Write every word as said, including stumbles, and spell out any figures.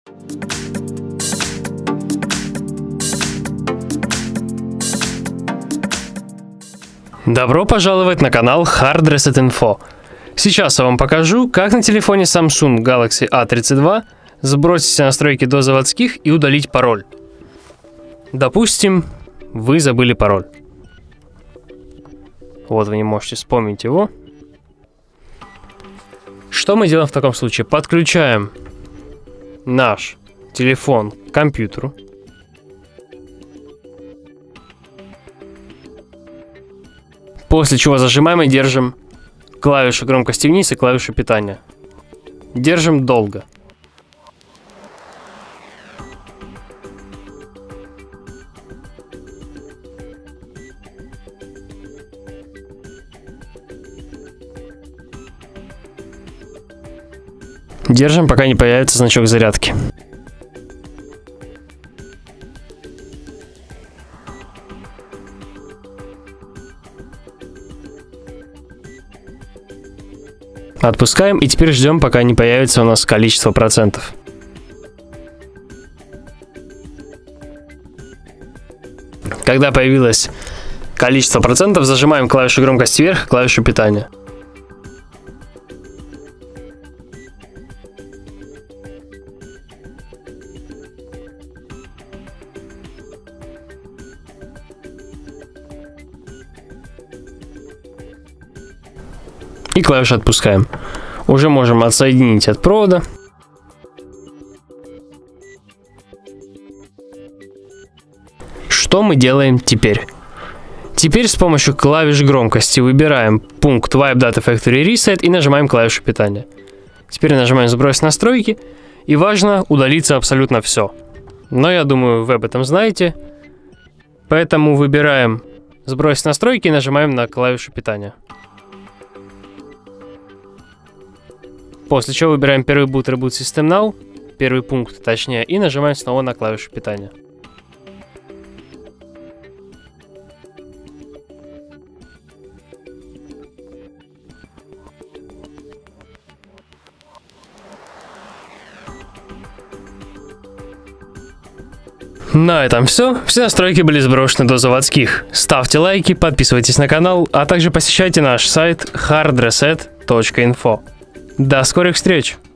Добро пожаловать на канал Hard Reset Info. Сейчас я вам покажу, как на телефоне Samsung Galaxy A тридцать два сбросить все настройки до заводских и удалить пароль. Допустим, вы забыли пароль. Вот вы не можете вспомнить его. Что мы делаем в таком случае? Подключаем наш телефон к компьютеру. После чего зажимаем и держим клавишу громкости вниз и клавишу питания. Держим долго. Держим, пока не появится значок зарядки. Отпускаем и теперь ждем, пока не появится у нас количество процентов. Когда появилось количество процентов, зажимаем клавишу громкости вверх, клавишу питания. И клавишу отпускаем. Уже можем отсоединить от провода. Что мы делаем теперь? Теперь с помощью клавиш громкости выбираем пункт Wipe Data Factory Reset и нажимаем клавишу питания. Теперь нажимаем «Сбросить настройки». И важно удалиться абсолютно все. Но я думаю, вы об этом знаете. Поэтому выбираем «Сбросить настройки» и нажимаем на клавишу питания. После чего выбираем первый boot Reboot System Now, первый пункт точнее, и нажимаем снова на клавишу питания. На этом все. Все настройки были сброшены до заводских. Ставьте лайки, подписывайтесь на канал, а также посещайте наш сайт hard reset точка info. До скорых встреч!